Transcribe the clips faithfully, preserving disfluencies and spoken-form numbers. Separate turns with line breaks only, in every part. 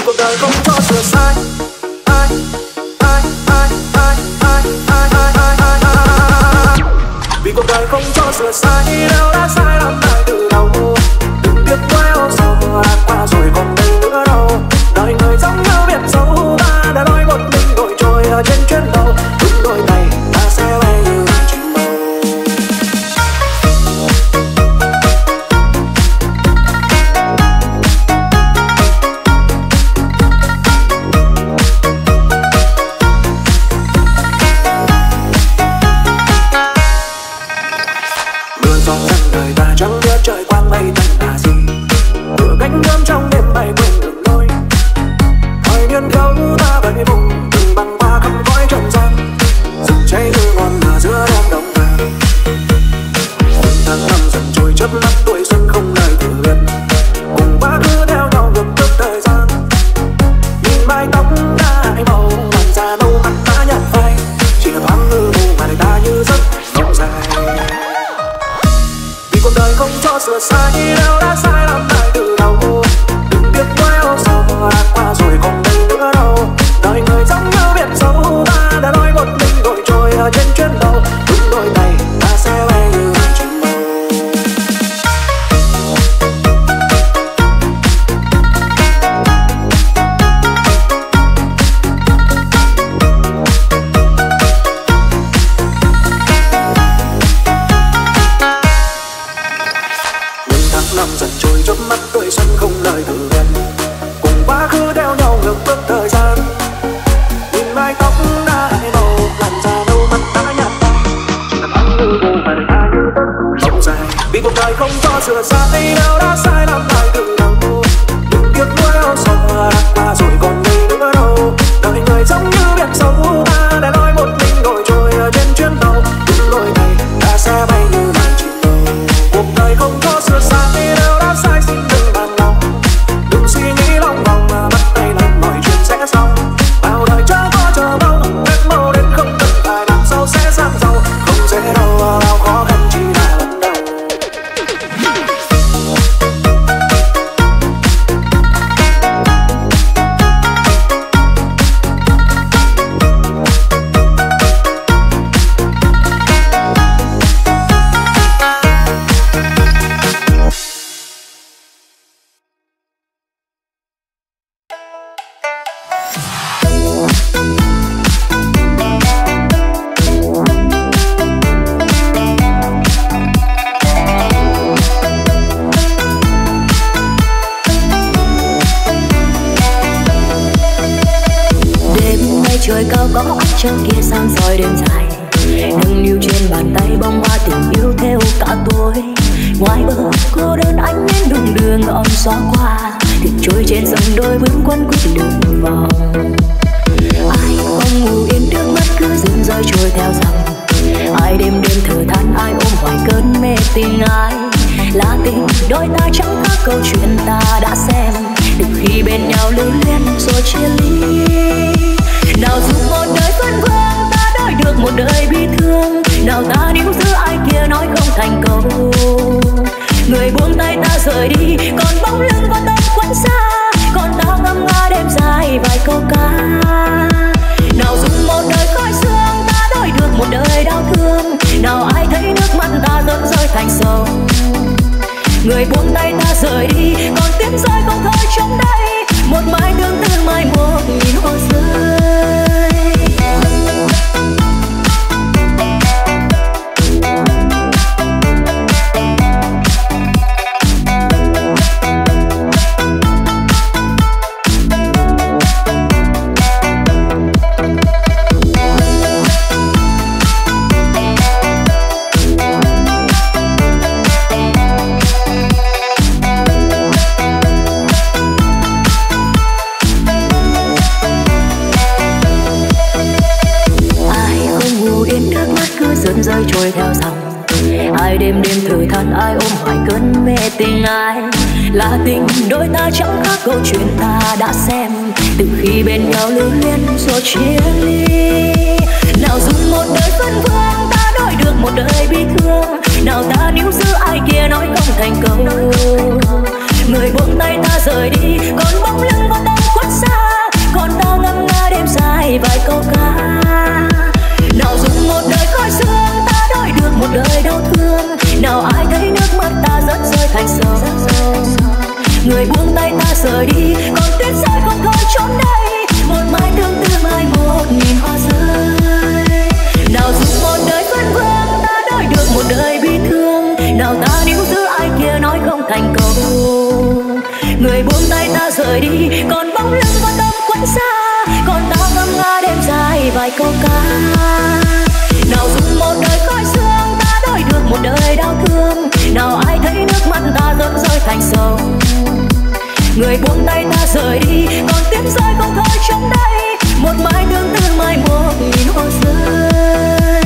cuộc đời không cho sửa sai. Ai ai ai ai ai ai ai ai ai ai. Vì cuộc đời không cho sửa sai, nếu đã sai làm lại từ đầu. Đừng tiếc nuối âu sầu, đã qua rồi còn đây nữa đâu. Đời người giống như biển sâu, ta đã đói một mình ngồi trôi ở trên chuyến tàu. Đúng đôi tay ta sẽ bay như hàng chim màu. Mưa gió dần đời ta chẳng biết trời quang mây tạnh là gì. Tựa cánh bướm trong đêm bay quên đường lối. Thời niên thiếu ta bầy vùng từng băng qua khắp cõi trần gian. Rừng cháy tươi ngon mà giữa đêm đông vàng. Từng tháng năm dần trôi chớp mắt tuổi xuân không lời từ biệt. Cùng quá khứ theo nhau ngược bước thời gian. Nhìn mái tóc đã hai màu, làn da nâu mắt đã nhạt phai. Chỉ là thoáng hư mù mà đời ta như giấc mộng dài. Vì cuộc đời không cho sửa sai, nếu đã sai làm lại từ đầu. Đừng tiếc nuối âu sầu, đã qua rồi còn đây nữa đâu. Đời người giống như biển sâu, ta đã đói một mình ngồi trôi ở trên chuyến tàu. Đúng đôi tay ta sẽ bay như hàng chim màu. Những tháng năm dần trôi chớp mắt tuổi xuân không lời từ biệt. Cùng quá khứ theo nhau ngược bước thời gian. Nhìn mái tóc đã hai màu, làn da nâu mắt đã nhạt phai. Chỉ là thoáng hư vô mà đời ta như giấc mộng dài. Vì cuộc đời không cho sửa sai, nếu đã sai làm lại từ đầu. Đừng tiếc nuối âu sầu, đã qua rồi còn đây nữa đâu. Đời người giống như biển sâu, ta đã đói một mình ngồi trôi ở trên chuyến tàu. Đúng đôi tay ta sẽ bay như màn chim màu. Cuộc đời không cho sửa sai, nếu đã sai xin đừng bằng lòng. Đừng suy nghĩ lòng vòng mà bắt tay làm mọi chuyện sẽ xong. Bao đời chớ có chờ mong, ước mơ đến không cần phải làm sao sẽ sang giàu. Không dễ đâu, bao khó khăn chỉ là lần đầu.
Trời cao có ánh trăng kia sáng soi đêm dài. Nâng niu trên bàn tay bông hoa tình yêu theo cả tôi. Ngoài bờ cô đơn anh đến đụng đường ôm xóa qua. Thuyền trôi trên dòng đôi bước quấn quýt đường vòng. Ai không ngủ yên nước mắt cứ dưng rơi trôi theo dòng. Ai đêm đêm thở than, ai ôm hoài cơn mê tình ai. Là tình đôi ta chẳng khác câu chuyện ta đã xem. Từ khi bên nhau lưu luyến rồi chia ly. Nào dù một đời phân vương, ta đổi được một đời bi thương. Nào ta níu giữ ai kia nói không thành câu. Người buông tay ta rời đi, còn bóng lưng và tâm khuất xa. Còn ta ngâm nga đêm dài vài câu ca. Nào dù một đời khói sương, ta đổi được một đời đau thương. Nào ai thấy nước mắt ta rớt rơi thành sông. Người buông tay ta rời đi, còn tiếng rơi không thôi trong đây. Một mái tương tư mai một nhìn hoa rơi. Rơi trôi theo dòng. Ai đêm đêm thở than, ai ôm hoài cơn mê tình ai. Là tình đôi ta chẳng khác câu chuyện ta đã xem. Từ khi bên nhau lưu luyến rồi chia ly. Nào dùng một đời phân vương, ta đổi được một đời bi thương. Nào ta níu giữ ai kia nói không thành câu. Người buông tay ta rời đi, còn bóng lưng và tâm khuất rời đi, còn tuyết rơi không thôi trốn đây. Một mai tương tư mai một nghìn hoa rơi. Nào dùng một đời vấn vương ta đổi được một đời bi thương. Nào ta níu giữ ai kia nói không thành câu. Người buông tay ta rời đi, còn bóng lưng và tâm quấn xa. Còn ta ngâm nga đêm dài vài câu ca. Nào dùng một đời khói sương ta đổi được một đời đau thương. Nào ai thấy nước mắt ta rớt rơi thành sông. Người buông tay ta rời đi, còn tiếng rơi không thôi trong đây. Một mai tương tư mai một nghìn hoa rơi.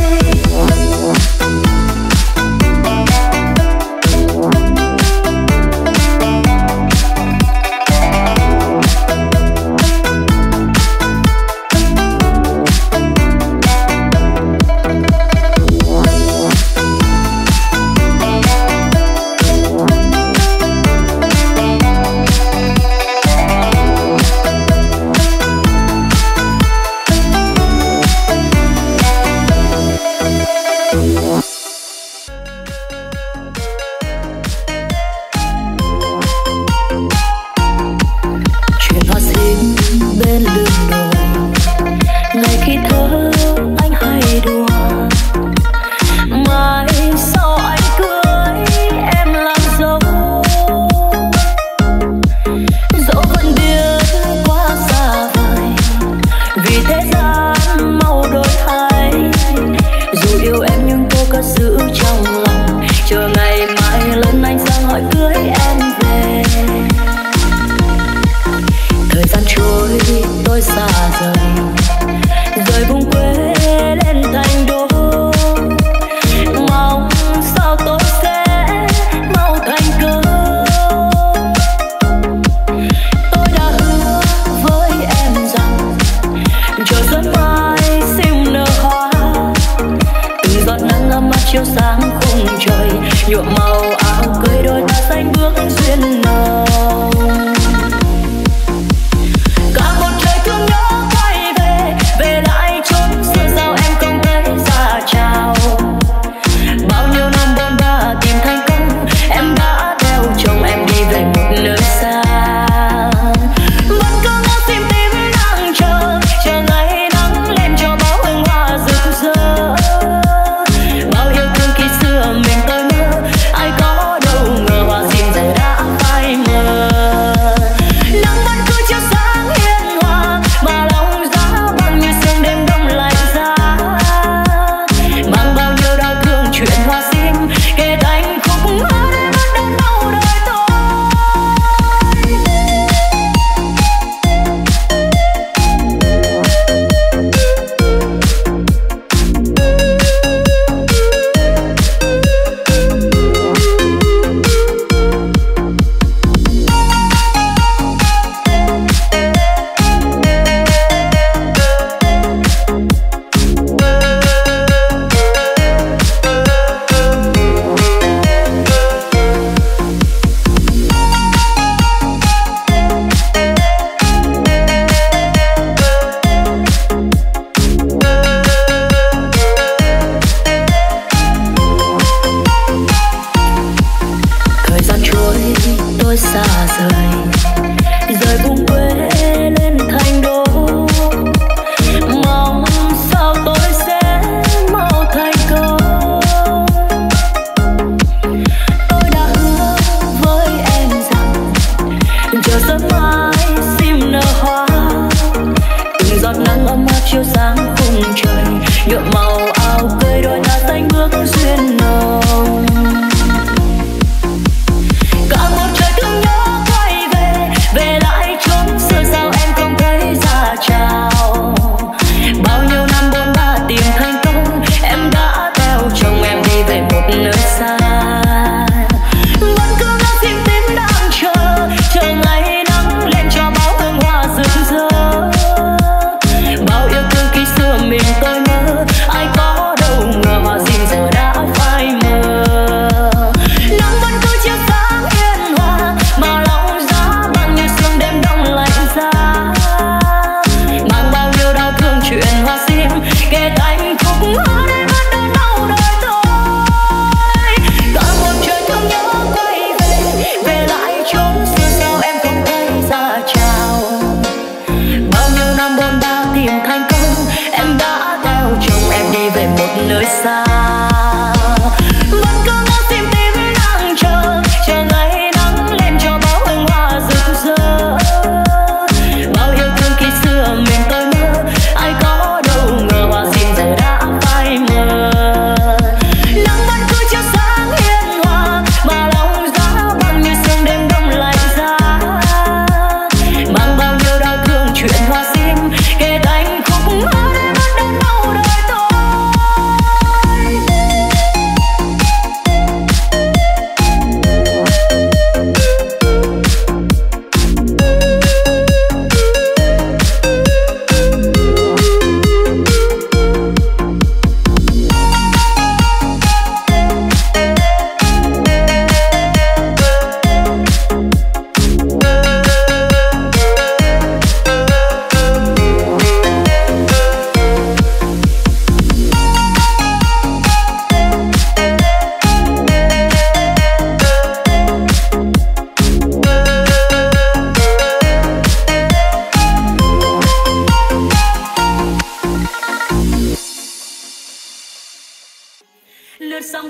Ai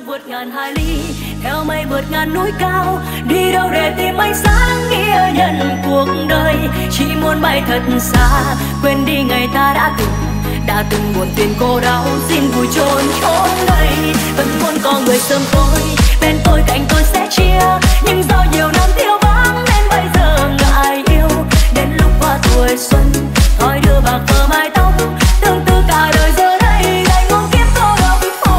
vượt ngàn hải ly, theo mây vượt ngàn núi cao, đi đâu để tìm ánh sáng nghĩa nhân cuộc đời. Chỉ muốn bay thật xa, quên đi ngày ta đã từng đã từng buồn phiền cô đau, xin vui chôn chốn đây. Vẫn muốn có người sớm tối bên tôi, cạnh tôi sẽ chia, nhưng do nhiều năm thiếu vắng nên bây giờ ngại yêu. Đến lúc qua tuổi xuân thôi đưa bạc phơ mái tóc, tương tư cả đời giờ đây đành ngôn kiếp cô độc thôi.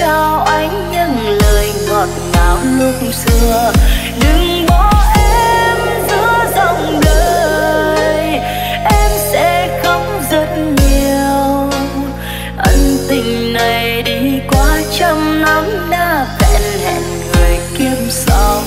trao anh những lời ngọt ngào lúc xưa. Đừng bỏ em giữa dòng đời, em sẽ khóc rất nhiều. Ân tình này đi qua trăm năm đã vẹn hẹn người kiếp sau.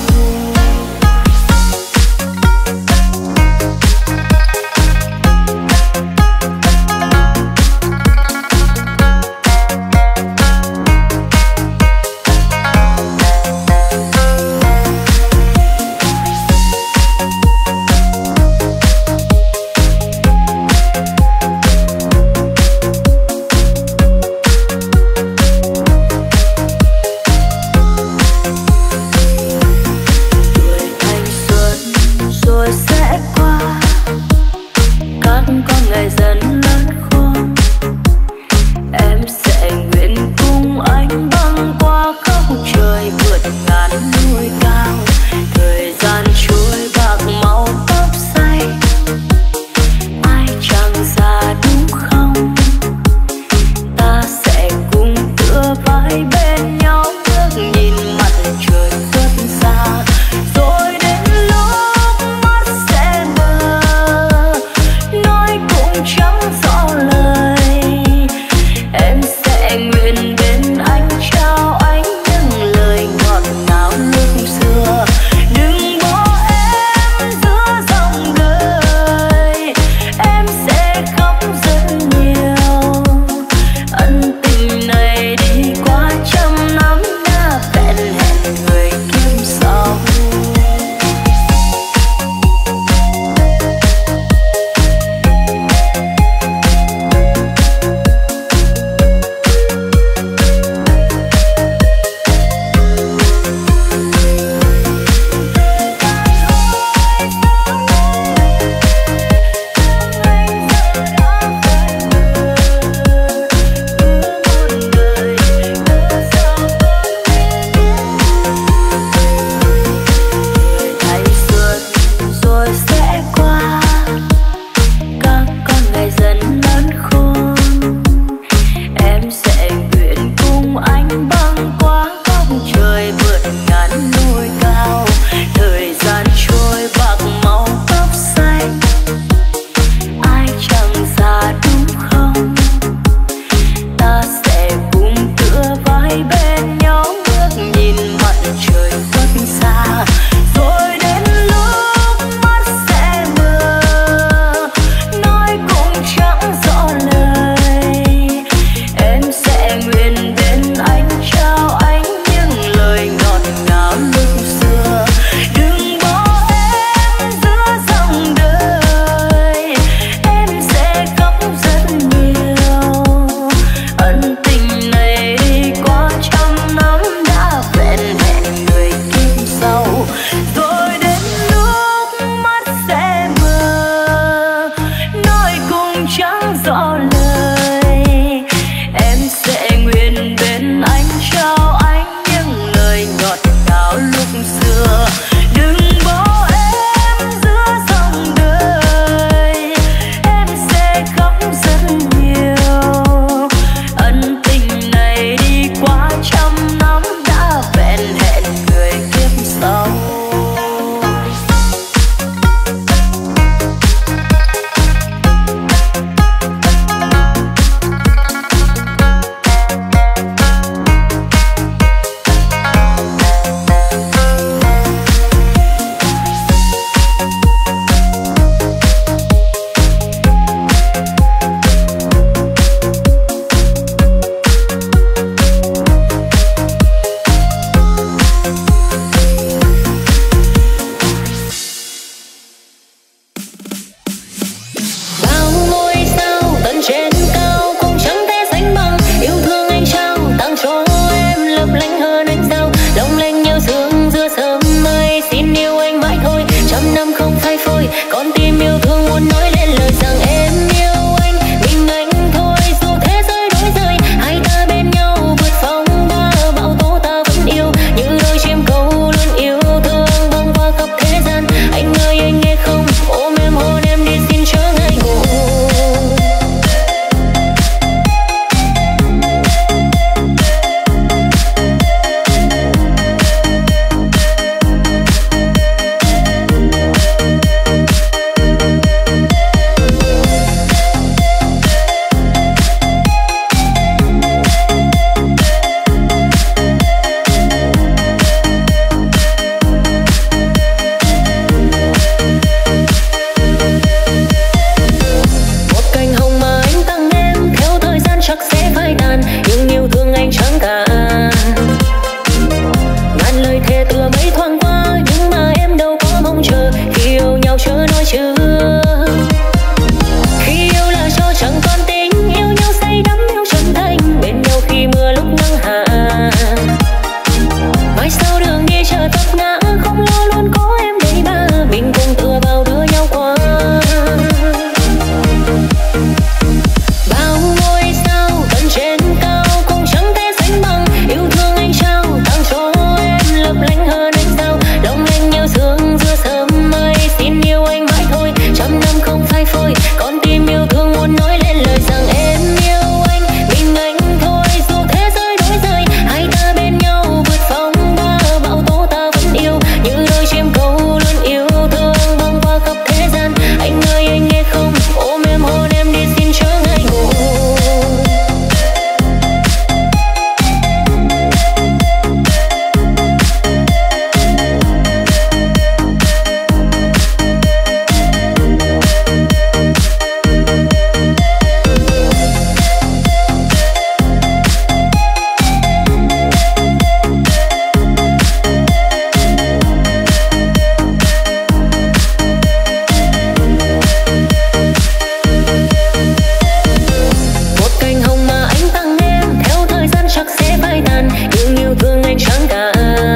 ánh sáng cả.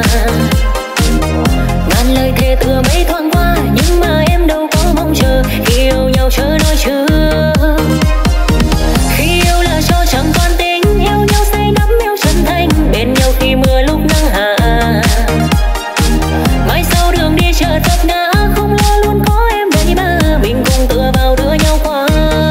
Ngàn lời thề tựa mấy thoáng qua, nhưng mà em đâu có mong chờ. Khi yêu nhau chớ nói chưa. Khi yêu là cho chẳng toàn tình, yêu nhau say đắm yêu chân thành, bên nhau khi mưa lúc nắng hạ. Mai sau đường đi chờ tập ngã, không lo luôn có em đây mà, mình cùng tựa vào đưa nhau qua.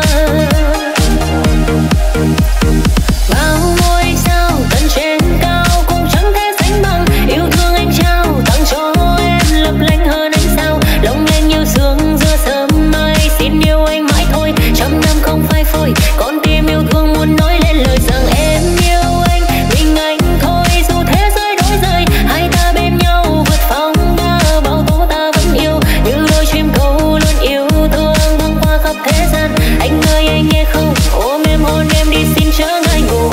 Bao ngôi sao tận trên cao cũng chẳng thể sánh bằng, yêu thương anh trao tặng cho em lấp lánh hơn ánh sao, long lanh như sương giữa sớm mai. Xin yêu anh mãi thôi, trăm năm không phai phôi, con tim yêu thương muốn nói lên lời rằng em yêu anh, mình anh thôi. Dù thế giới đổi rời, hai ta bên nhau vượt phong ba bao tố, ta vẫn yêu như đôi chim câu luôn yêu thương băng qua khắp thế gian. Anh ơi anh nghe không, ôm em hôn em đi xin chớ ngại ngùng.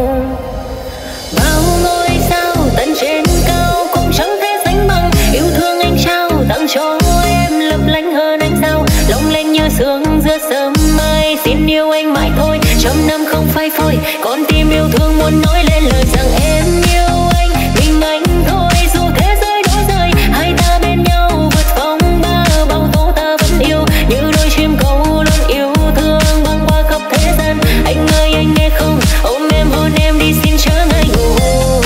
Bao ngôi sao tận trên cao cũng chẳng thể sánh bằng, yêu thương anh trao tặng cho em lấp lánh hơn ánh sao, long lanh như sương giữa sớm mai. Xin yêu anh mãi thôi, trăm năm không phai phôi, con tim yêu thương muốn nói lên lời rằng em yêu anh, mình anh thôi. Dù thế giới đổi rời, hai ta bên nhau vượt phong ba bao tố, ta vẫn yêu như đôi chim câu luôn yêu thương băng qua khắp thế gian. Anh ơi anh nghe không, ôm em hôn em đi xin chớ ngại ngùng.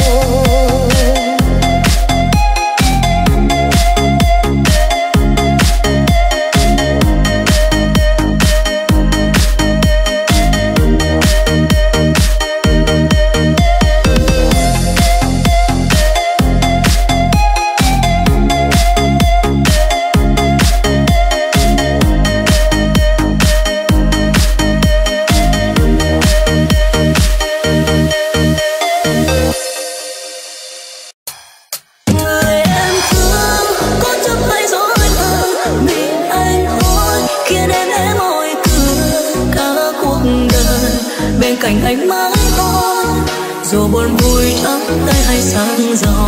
Cảnh anh mãi thôi, dù buồn vui trắng tay hay sáng giàu.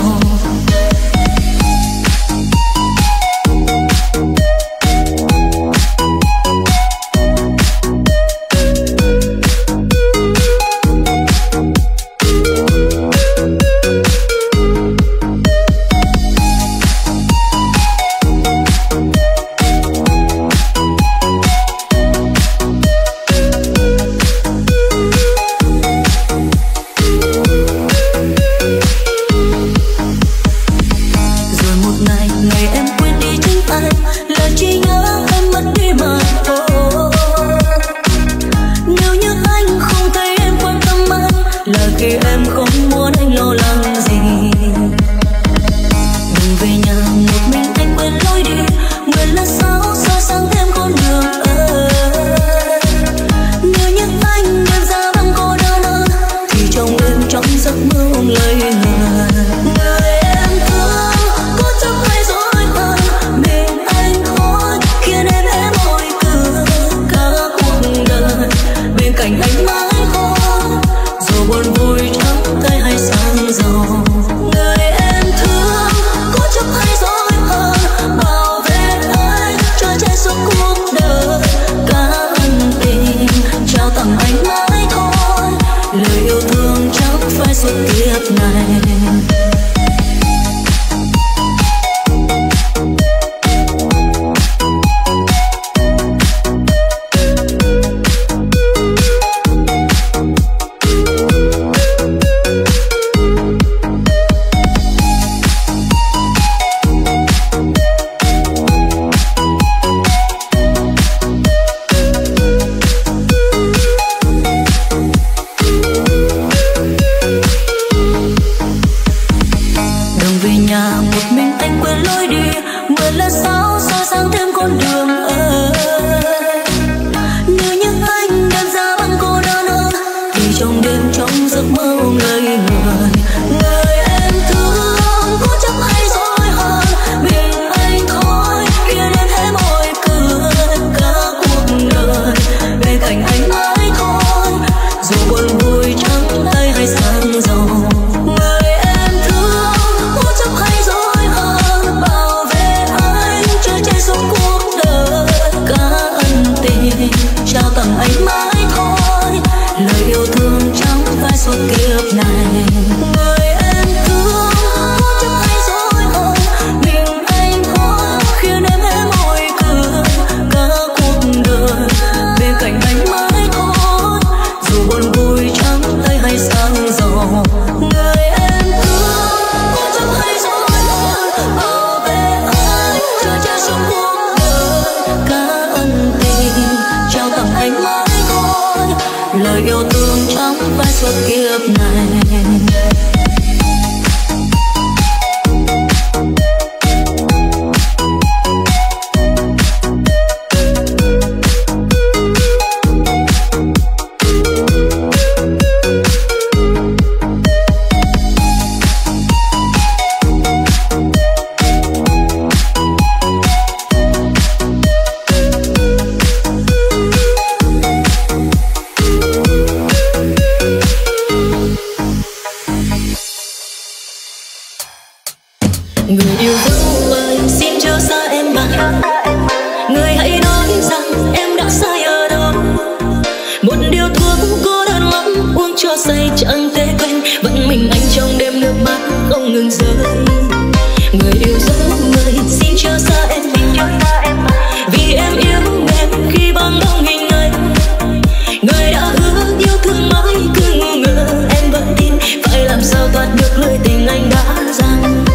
Người yêu dấu ơi xin chớ xa em mà, người hãy nói rằng em đã sai ở đâu. Một điều thuốc cô đơn lắm uống cho say chẳng thể quên, vẫn mình anh trong đêm nước mắt không ngừng rơi. Người yêu dấu ơi xin chớ xa em mà, vì em yêu em khi băng bóng hình anh. Người đã hứa yêu thương mãi cứ ngu ngờ em vẫn tin, phải làm sao thoát được lưỡi tình anh đã giăng.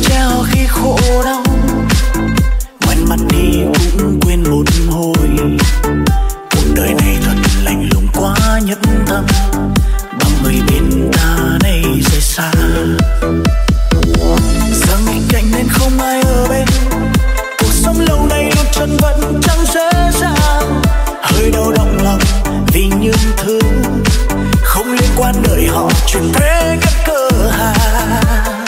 che ho khi khổ đau, ngoảnh mặt đi cũng quên một hồi. Cuộc đời này thật lạnh lùng quá nhất tâm, bao người bên ta nay rời xa. Giờ nghịch cảnh nên không ai ở bên, cuộc sống lâu nay luôn chân vẫn chẳng dễ dàng. Hơi đau động lòng vì những thứ không liên quan đời họ chuyển thế các cơ hàng.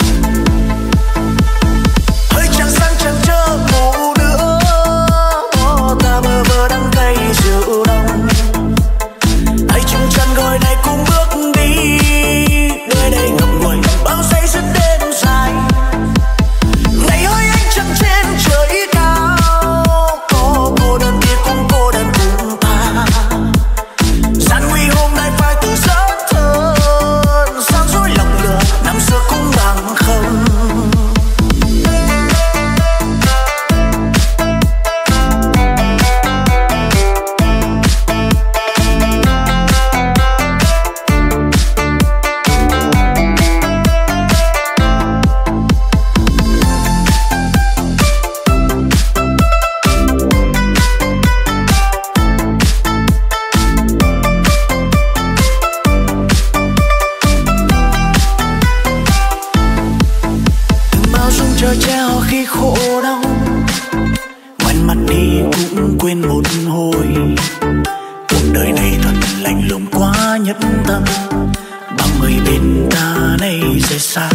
Hơi chẳng sang chẳng chớ ngủ nữa, ta bơ vơ đắng cay rượu đông. Hãy chung chân gọi này cùng bước đi, nơi đây ngậm ngùi bao giây rất đêm dài. Ngày ơi anh trăng trên trời cao, có cô đơn kia cũng cô đơn cùng ta. Gian nguy hôm nay phải tự giấc thơ, gian dối lòng lửa năm xưa cũng bằng không. Chờ che ho khi khổ đau, ngoảnh mặt đi cũng quên một hồi. Cuộc đời này thật lạnh lùng quá nhất tâm, bao người bên ta nay rời xa.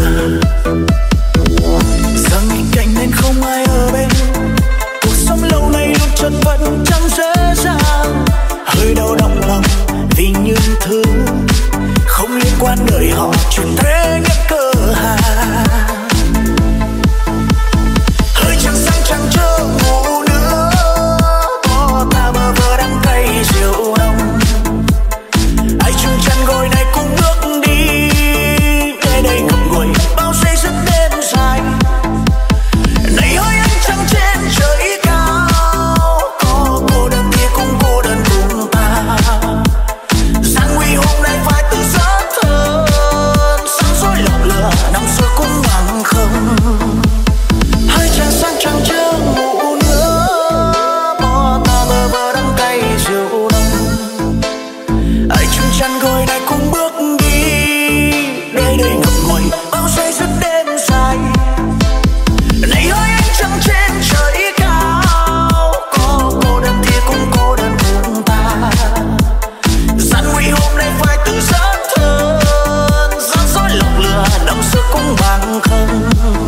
Giờ nghịch cảnh nên không ai ở bên, cuộc sống lâu nay luôn chân vẫn chẳng dễ dàng. Hơi đau động lòng vì những thứ không liên quan đời họ chuyển thế các cơ hàng. Chẳng sang chẳng chớ ngủ nữa, ta bơ vơ đắng cay rượu đông. Hãy chung chân gọi này cùng bước đi, nơi đây ngậm ngùi bao giây rất đêm dài. Này ơi anh trăng trên trời cao, có cô đơn kia cũng cô đơn cùng ta. Gian nguy hôm nay phải tự giấc thơ, sáng dối lòng lửa năm xưa cũng bằng không. Hơi chẳng sang chẳng chớ ngủ nữa, bỏ ta bơ vơ đắng cay rượu đông. Hãy chung chăn gối này cùng bước đi, nơi đây ngậm ngùi bao giây rất đêm dài. Này ơi anh trăng trên trời cao, có cô đơn thì cũng cô đơn cùng ta. Gian nguy hôm nay phải tự giấc thơ, gian dối lòng lửa năm xưa cũng bằng không.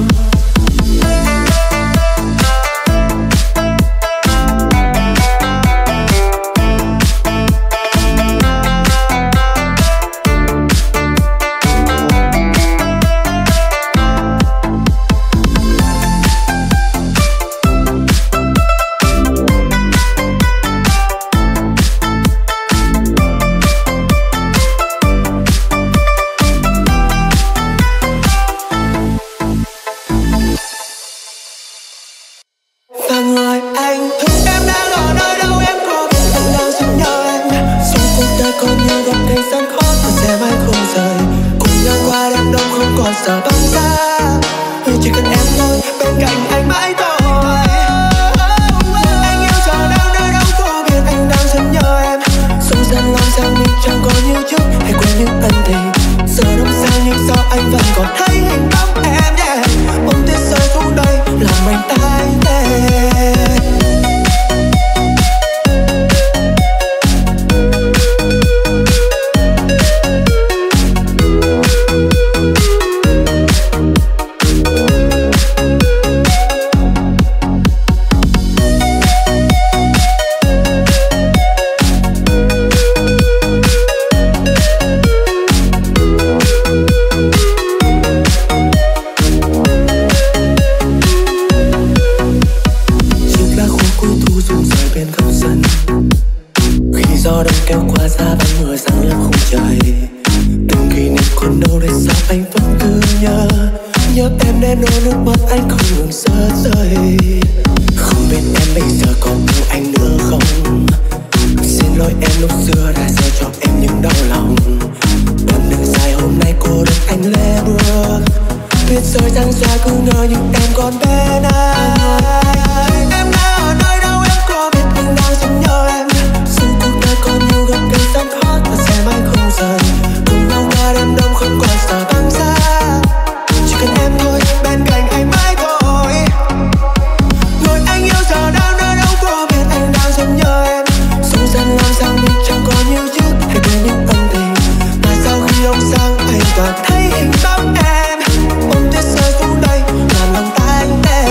Giờ băng xa, chỉ cần em thôi, bên cạnh anh mãi thôi. Anh yêu giờ đang nơi đâu có biết anh đang rất nhớ em. Sống dần làm sao mình chẳng có như trước, hay quên những ân tình. Giờ đông xa nhưng sao anh vẫn còn thấy hình bóng em, yeah. Bông tuyết rơi xuống đây làm anh tái tê. Tuyết rơi răng xoa cứ ngờ như em còn bên anh. Em đã ở nơi đâu em có biết anh đang rất nhớ em. Dù cuộc đời còn nhiều gặp cây gian khó và sẽ mãi không rời. Cùng nhau qua đêm đông không còn sợ băng giá. Chỉ cần em thôi bên cạnh anh mãi thôi. Người anh yêu giờ đang nơi đâu có biết anh đang rất nhớ em. Dù dần làm sao mình chẳng còn như trước hay quên những ân tình. Mà sau khi ông sang anh toàn thấy hình bóng em. Bông tuyết rơi xuống đây làm lòng ta anh tê.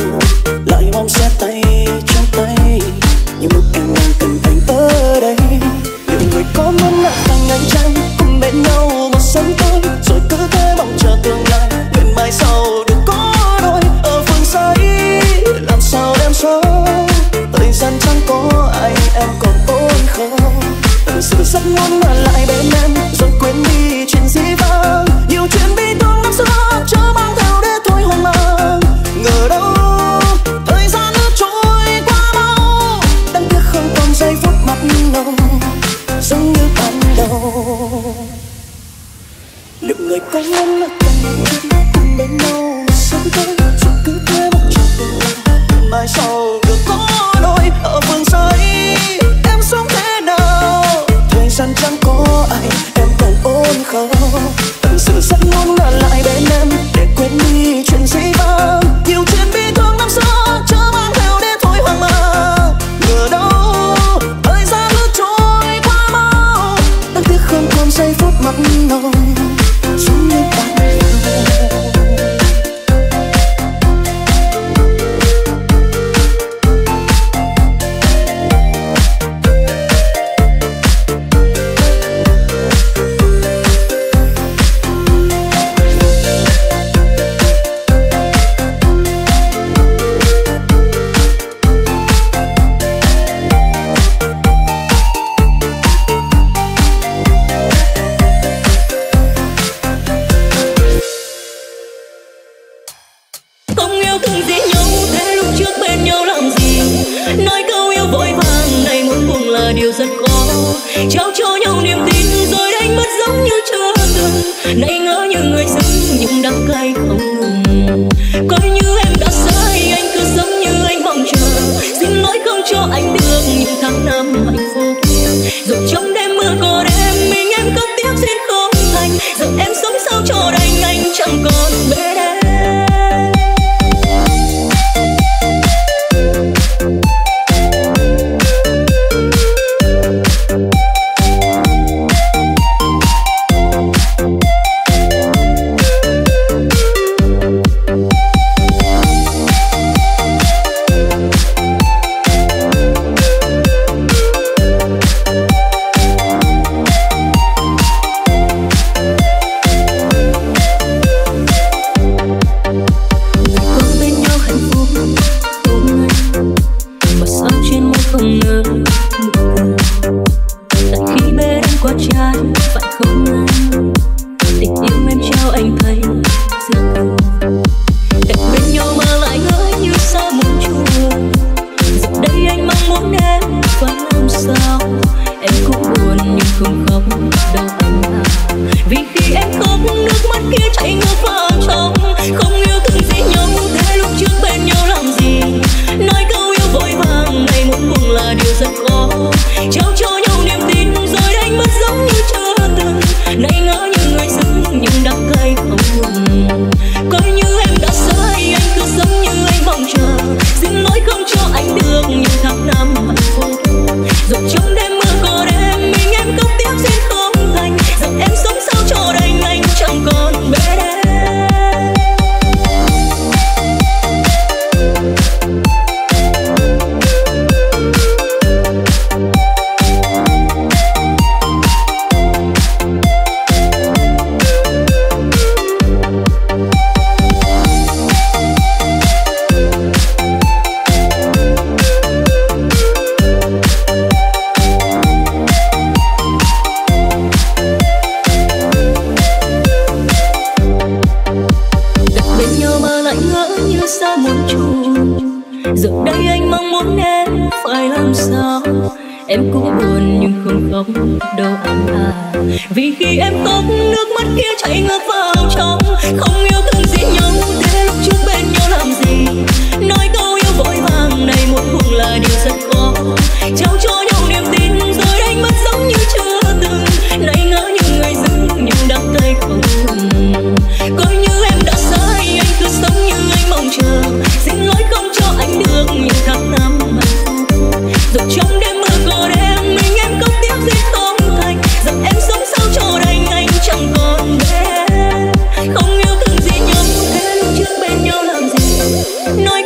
lại mong sẽ tay trong tay. Nhưng lúc em đang cần anh ở đây, nhiều người có muốn lại càng ngày chăng cùng bên nhau một sớm tối, rồi cứ thế mong chờ tương lai nguyện mai sau được có đôi ở phương Tây. Làm sao em sống thời gian chẳng có ai em còn ôn không, thật sự rất muốn ở lại bên em rồi quên đi chuyện dĩ vãng. Nhiều chuyện bi thương năm xưa chớ mang theo để thôi hoang mang. Ngờ đâu thời gian đã trôi qua mau, đáng tiếc không còn giây phút mắt nồng giống như ban đầu. Liệu người có muốn ở cạnh em cùng bên nhau một sớm tối, rồi cứ thế một chiều tương lai mai sau được có đôi ở phương Tây. Em sống thế nào thời gian chẳng có ai em còn ôn không, thật sự rất muốn ở lại bên em để quên đi chuyện dĩ vãng. Nhiều chuyện bi thương năm xưa chớ mang theo để thôi hoang mang. Ngờ đâu thời gian đã trôi qua mau, đáng tiếc không còn giây phút mắt nồng giống như ban đầu.
Điều rất khó trao cho nhau niềm tin rồi đánh mất giống như chưa từng. Nay ngỡ như người xứng nhưng đắng cay không ngừng. Coi như em đã sai, anh cứ sống như anh mong chờ. Xin lỗi không cho anh được những tháng năm hạnh phúc. Rồi trong đêm mưa có đêm mình em cất tiếp xin không thành. Giờ em sống sao cho đành anh chẳng còn bên em.
Em cũng buồn nhưng không khóc đâu anh à, vì khi em khóc nước mắt kia chảy ngược vào trong. Không yêu thương gì nhau thế lúc trước bên nhau làm gì, nói câu yêu vội vàng này một buồn là điều rất khó. Trao cho nhau niềm tin rồi đánh mất giống như chưa từng, nay ngỡ như người dưng nhưng đắng cay không ngừng. Coi như em đã sai, anh cứ sống như anh mong chờ, xin lỗi không cho anh được những tháng năm hạnh phúc. Rồi trong đêm mưa có đêm mình em không tiếc gì không thành, giờ em sống sao cho đành anh chẳng còn bé. Không yêu thương gì nhau thế lúc trước bên nhau làm gì, nói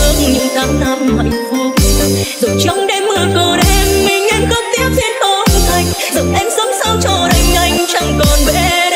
ước những tháng năm hạnh phúc. Rồi trong đêm mưa cô đêm mình em khóc tiếp duyên không thành. Giờ em sống sao cho đành anh chẳng còn bên em.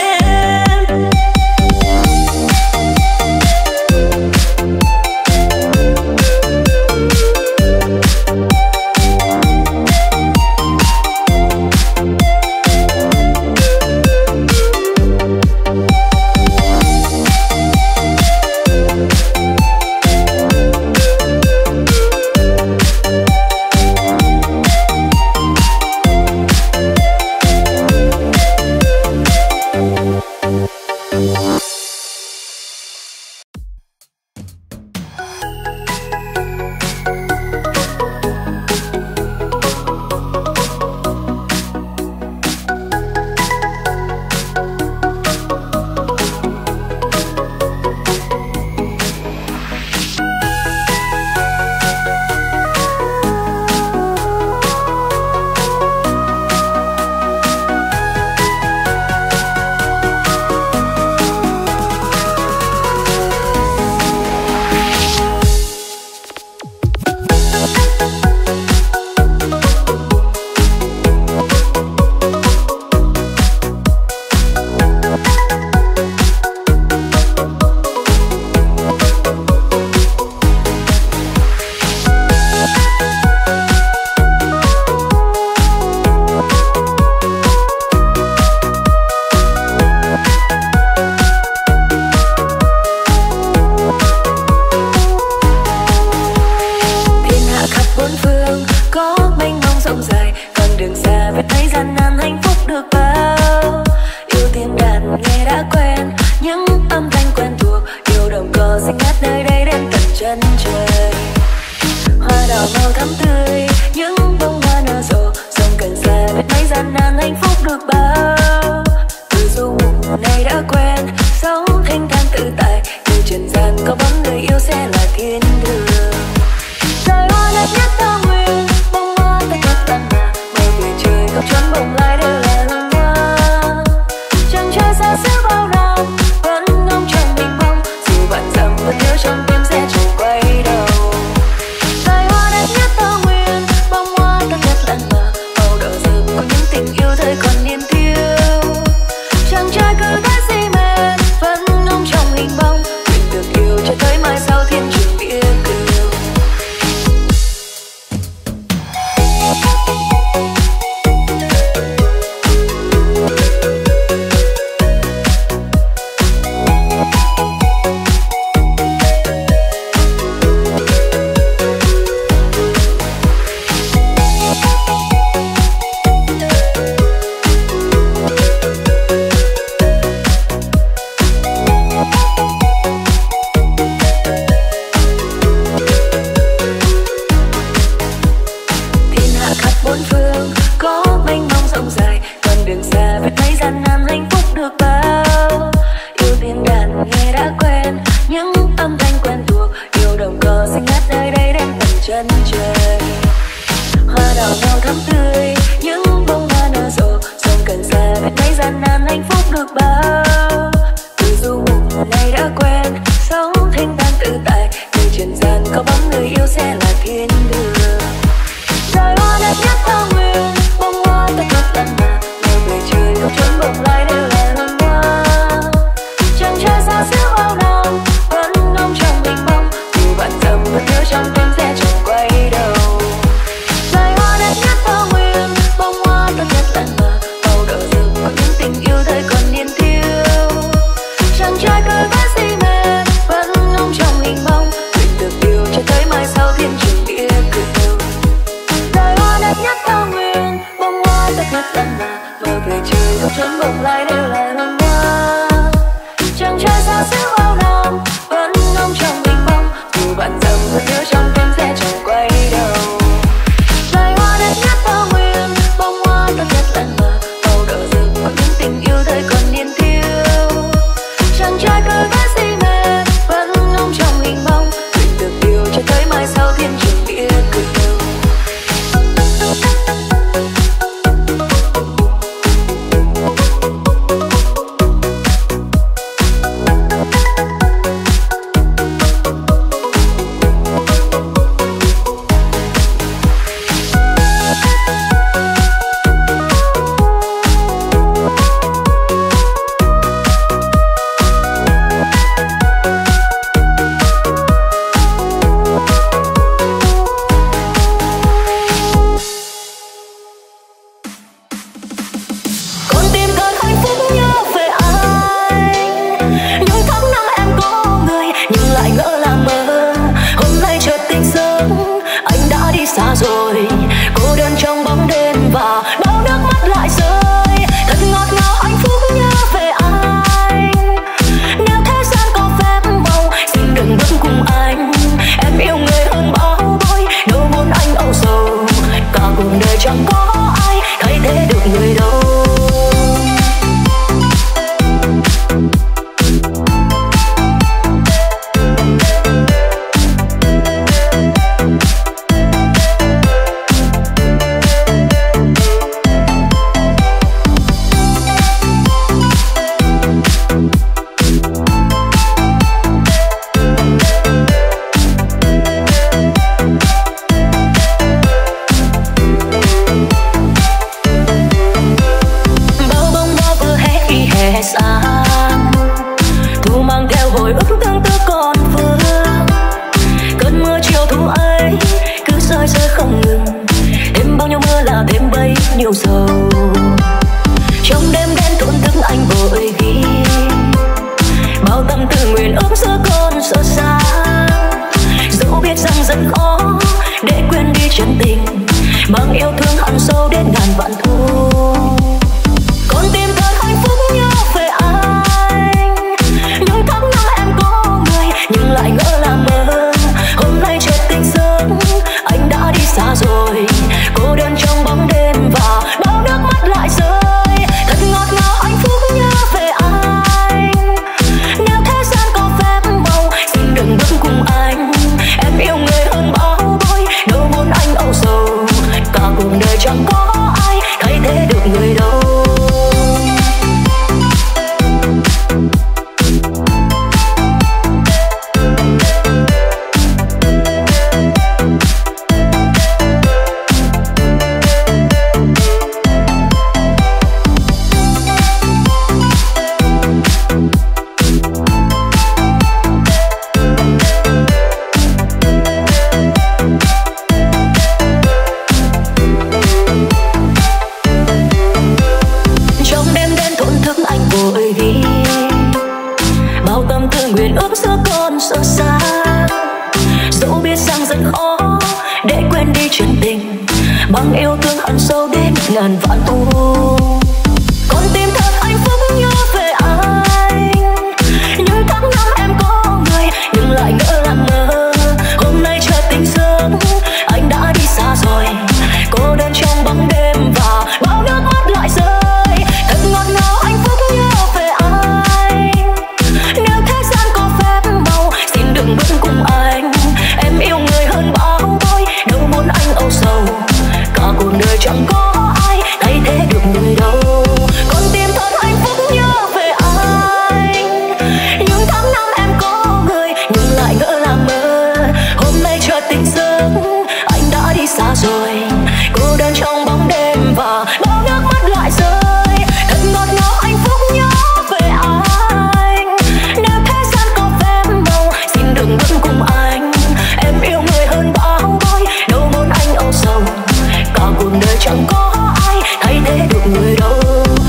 rằng rất khó để quên đi chân tình, mang yêu thương hằn sâu đến ngàn vạn thu. Con tim thật hạnh phúc nhớ về anh, những tháng năm em có người nhưng lại ngỡ là mơ. Hôm nay chợt tỉnh giấc anh đã đi xa rồi, cô đơn trong bóng đêm và bao nước mắt lại rơi. Thật ngọt ngào hạnh phúc nhớ về anh, nếu thế gian có phép màu xin đừng bước cùng anh. Em yêu người hơn bao bối, đâu muốn anh âu sầu, cả cuộc đời chẳng có ai thay thế được người đâu. Bằng yêu thương hằn sâu đến ngàn vạn thu. Con tim thật hạnh phúc nhớ về anh, những tháng năm em có người nhưng lại ngỡ là mơ. Hôm nay chợt tỉnh giấc anh đã đi xa rồi, cô đơn trong bóng đêm và bao nước mắt lại rơi. Thật ngọt ngào hạnh phúc nhớ về anh, nếu thế gian có phép màu xin đừng bước cùng anh. Em yêu người hơn bao bối, đâu muốn anh âu sầu, cả cuộc đời chẳng có ai thay thế được người đâu. Con tim thật hạnh phúc nhớ về anh, những tháng năm em có người nhưng lại ngỡ là mơ. Hôm nay chợt tỉnh giấc anh đã đi xa rồi, cô đơn trong bóng đêm và bao nước mắt lại rơi. Thật ngọt ngào hạnh phúc nhớ về anh, nếu thế gian có phép màu xin đừng bước cùng anh. Em yêu người hơn bao bối, đâu muốn anh âu sầu, cả cuộc đời chẳng có ai thay thế được người đâu.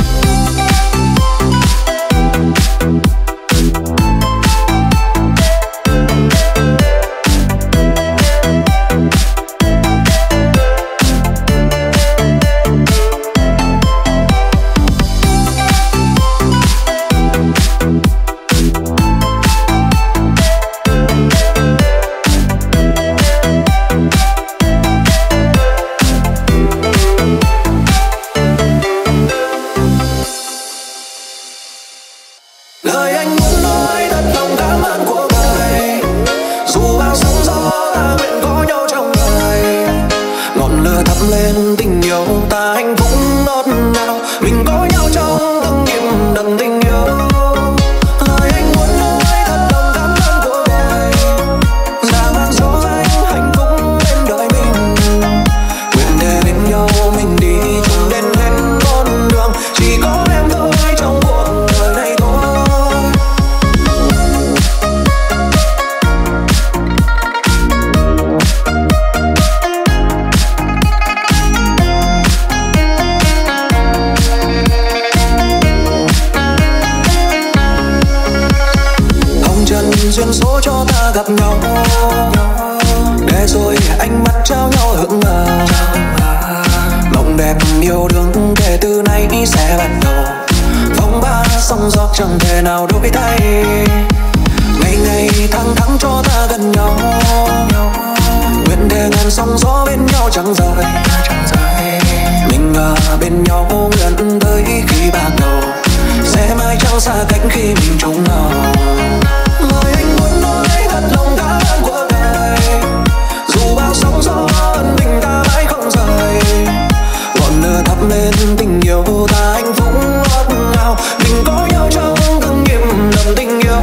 duyên số cho ta gặp nhau, để rồi ánh mắt trao nhau hững hờ. Mộng đẹp yêu đương kể từ nay sẽ bắt đầu, phong ba sóng gió chẳng thể nào đổi thay. Ngày ngày tháng tháng cho ta gần nhau, nguyện để ngàn sóng gió bên nhau chẳng rời. Mình ở bên nhau nguyện tới khi bạc đầu, sẽ mãi chẳng xa cách khi mình chung nhau. Lời anh muốn nói thật lòng cảm ơn của đời, dù bao sóng gió mình ta mãi không rời. Ngọn lửa thắp lên tình yêu ta hạnh phúc ngọt ngào, mình có nhau trong từng niềm đậm tình yêu.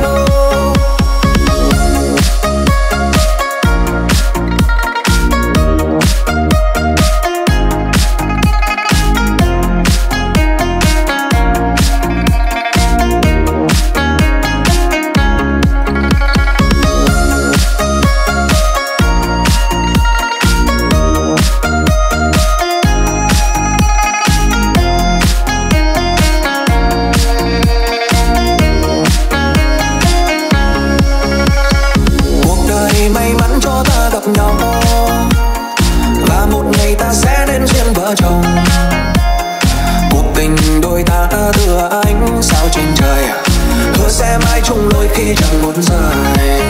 nhau, và một ngày ta sẽ nên duyên vợ chồng. Cuộc tình đôi ta tựa ánh sao trên trời, hứa sẽ mãi chung lối khi chẳng muốn rời.